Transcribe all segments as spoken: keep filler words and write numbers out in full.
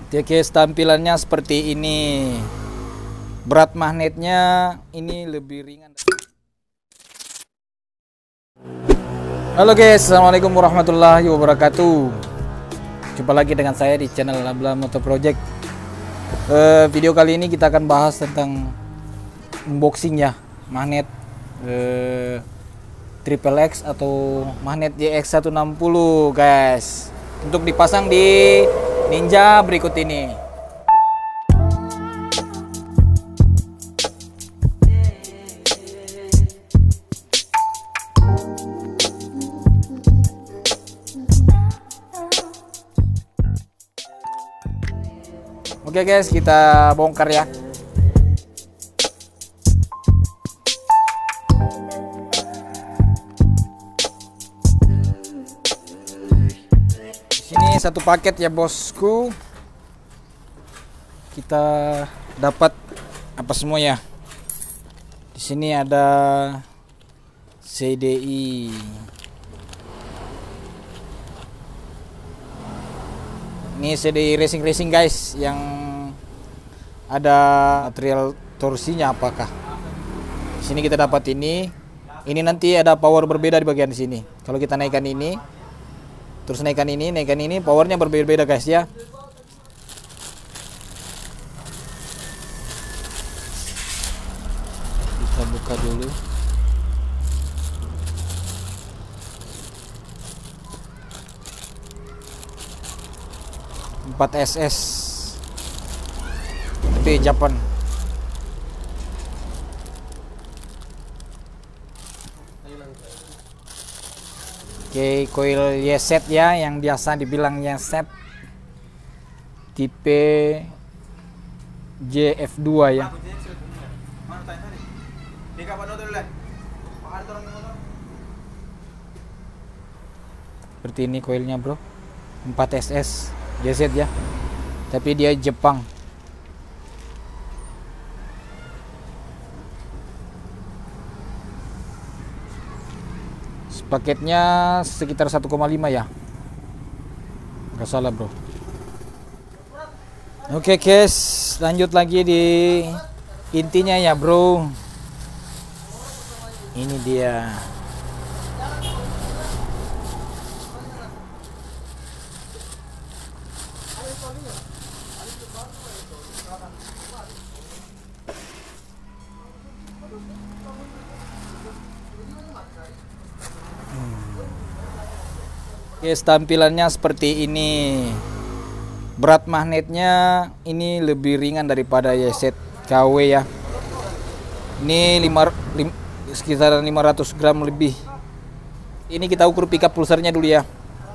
Oke guys, tampilannya seperti ini. Berat magnetnya ini lebih ringan. Halo guys, assalamualaikum warahmatullahi wabarakatuh. Jumpa lagi dengan saya di channel Labla Motor Project. Uh, video kali ini kita akan bahas tentang unboxing ya magnet uh, Triple X atau magnet Y X seratus enam puluh guys, untuk dipasang di Ninja berikut ini. Oke guys, kita bongkar ya. Sini satu paket ya bosku. Kita dapat apa semua ya? Di sini ada C D I. Ini C D I racing-racing guys, yang ada material torsinya apakah. Di sini kita dapat ini. Ini nanti ada power berbeda di bagian sini. Kalau kita naikkan ini, terus naikkan ini, naikkan ini, powernya berbeda-beda guys ya. Kita buka dulu. empat S S tapi Japan. Oke, coil Y Z ya, yang biasa dibilang Y Z, tipe J F dua ya. Seperti ini coilnya bro, empat S S Y Z ya, tapi dia Jepang. Paketnya sekitar satu koma lima ya, nggak salah bro. Oke guys, lanjut lagi di intinya ya bro. Ini dia. Guys, tampilannya seperti ini. Berat magnetnya ini lebih ringan daripada Y Z K W ya. Ini lima, lim, sekitar lima ratus gram lebih. Ini kita ukur pickup pulsernya dulu ya.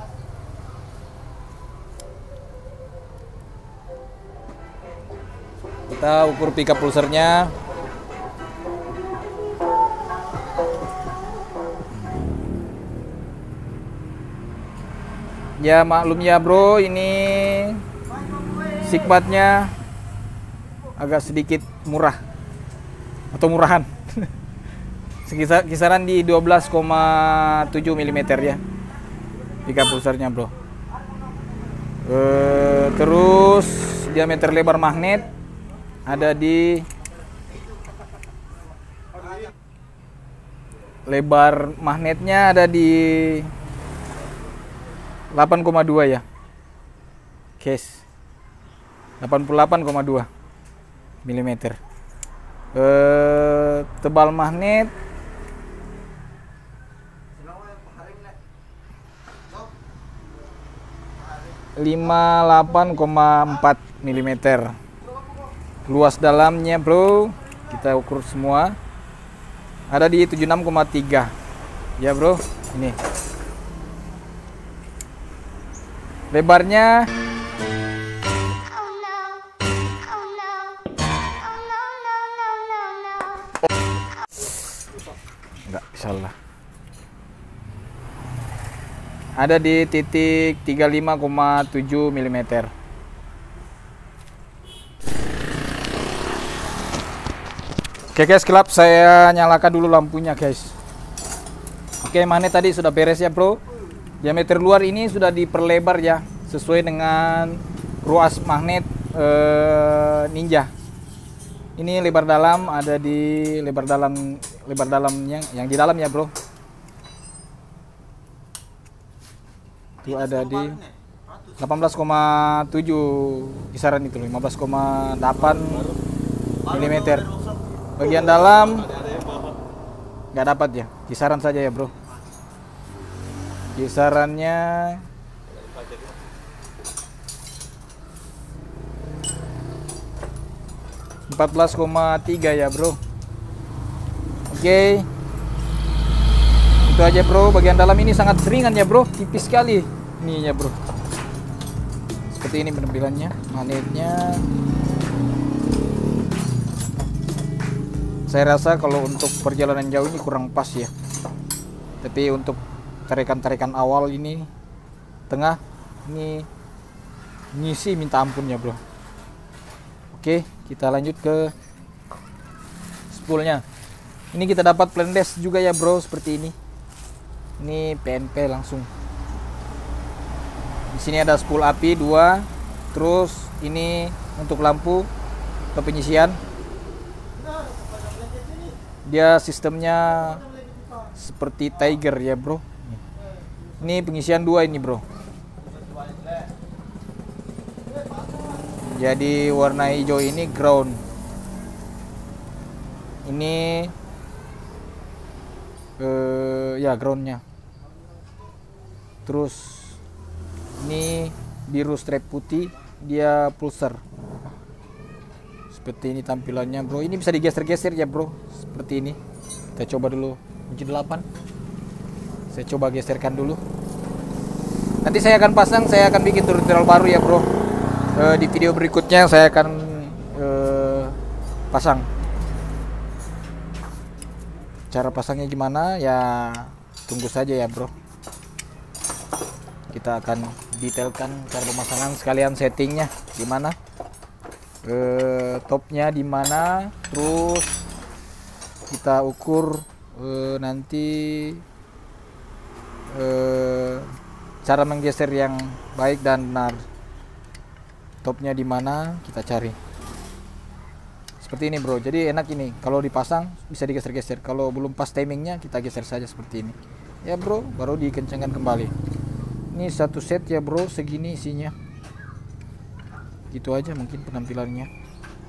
Kita ukur pickup pulsernya. Ya maklum ya bro, ini sikmatnya agak sedikit murah atau murahan. Sekisar kisaran di dua belas koma tujuh milimeter ya pickup pulsernya bro. E, terus diameter lebar magnet ada di lebar magnetnya ada di delapan koma dua ya guys, delapan puluh delapan koma dua milimeter. Eh, tebal magnet lima puluh delapan koma empat milimeter. Luas dalamnya bro, kita ukur semua ada di tujuh puluh enam koma tiga ya bro. Ini lebarnya enggak salah, ada di titik tiga puluh lima koma tujuh milimeter. Oke guys, gelap, saya nyalakan dulu lampunya guys. Oke, magnet tadi sudah beres ya bro. Diameter luar ini sudah diperlebar ya, sesuai dengan ruas magnet eh, Ninja. Ini lebar dalam ada di lebar dalam lebar dalamnya yang di dalam ya bro. Itu ada di delapan belas koma tujuh kisaran itu, lima belas koma delapan milimeter. Bagian dalam nggak dapat ya, kisaran saja ya bro. Kisarannya empat belas koma tiga ya bro. Oke, itu aja bro. Bagian dalam ini sangat ringan ya bro, tipis sekali ini ya bro. Seperti ini penampilannya, magnetnya. Saya rasa kalau untuk perjalanan jauh ini kurang pas ya, tapi untuk tarikan-tarikan awal ini tengah ini ngisi minta ampun ya bro. Oke, kita lanjut ke spoolnya. Ini kita dapat plendes juga ya bro, seperti ini. Ini P N P langsung. Di sini ada spool api dua, terus ini untuk lampu atau penyisian. Dia sistemnya seperti Tiger ya bro. Ini pengisian dua ini bro. Jadi warna hijau ini ground. Ini eh, ya groundnya. Terus ini biru stripe putih, dia pulsar. Seperti ini tampilannya bro. Ini bisa digeser-geser ya bro, seperti ini. Kita coba dulu kunci delapan. Saya coba geserkan dulu. Nanti saya akan pasang, saya akan bikin tutorial baru ya bro. Uh, di video berikutnya saya akan uh, pasang. Cara pasangnya gimana ya, tunggu saja ya bro. Kita akan detailkan cara pemasangan sekalian settingnya gimana, uh, topnya di mana, terus kita ukur uh, nanti uh, cara menggeser yang baik dan benar. Topnya di mana kita cari. Seperti ini bro. Jadi enak ini. Kalau dipasang bisa digeser-geser. Kalau belum pas timingnya kita geser saja seperti ini. Ya bro, baru dikencangkan kembali. Ini satu set ya bro, segini isinya. Gitu aja mungkin penampilannya.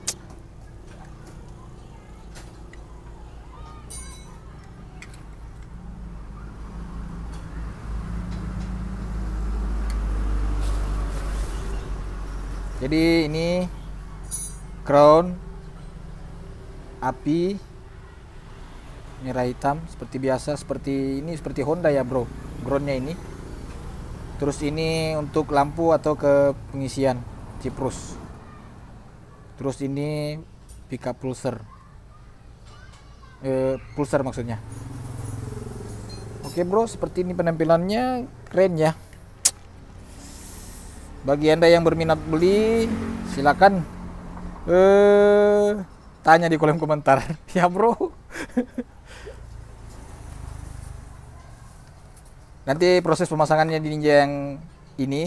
Jadi ini crown api merah hitam seperti biasa, seperti ini seperti Honda ya bro, groundnya ini. Terus ini untuk lampu atau ke pengisian ciprus. Terus ini pickup pulsar, eh, pulsar maksudnya. Oke bro, seperti ini penampilannya, keren ya. Bagi anda yang berminat beli, silakan eh, tanya di kolom komentar ya bro. Nanti proses pemasangannya di Ninja yang ini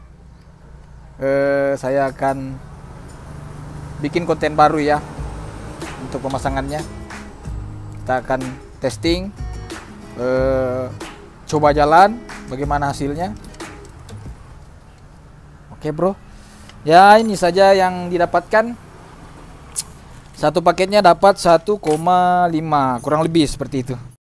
eh, saya akan bikin konten baru ya untuk pemasangannya. Kita akan testing, eh, coba jalan bagaimana hasilnya. Oke bro, ya ini saja yang didapatkan. Satu paketnya dapat satu koma lima kurang lebih seperti itu.